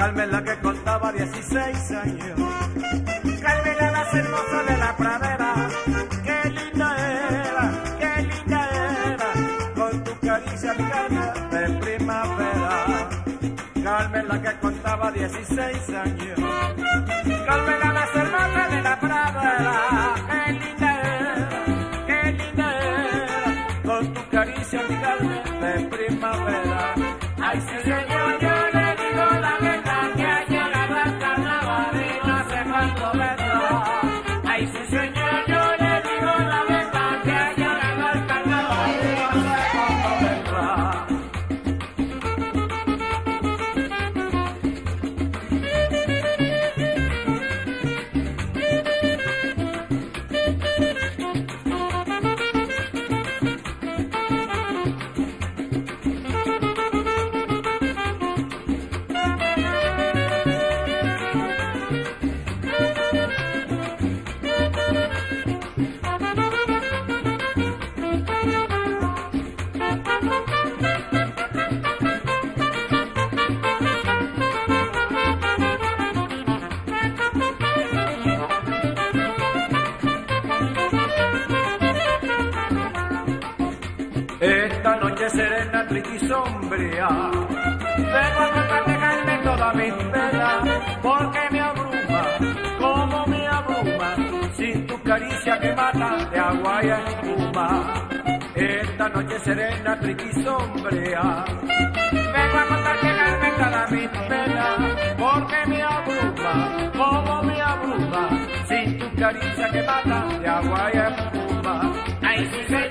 Carmen la que contaba 16 años. Carmen la más hermosa de la pradera. Qué linda era, con tu caricia mi Carmen de primavera. Carmen la que contaba 16 años. Carmen la más hermosa de la pradera. Qué linda era, con tu caricia mi Carmen de primavera. Ay, sí, señor, yo le digo la verdad que ha llegado al carnaval y no sé cuánto vendrá. Ay, sí, señor, yo le digo la verdad que ha llegado al carnaval y no sé cuánto vendrá. Esta noche serena, triste y sombría, vengo a contarte, Carmen, toda mi pena, porque me abruma, como me abruma, sin tu caricia que mata de agua y espuma. Esta noche serena, triste y sombría, vengo a contarte, Carmen, toda mi pena, porque me abruma, como me abruma, sin tu caricia que mata de agua y espuma. Ay, sí,